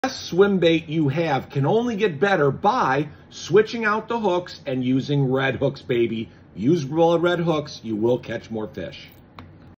best swim bait you have can only get better by switching out the hooks and using red hooks, baby. Use red hooks, you will catch more fish.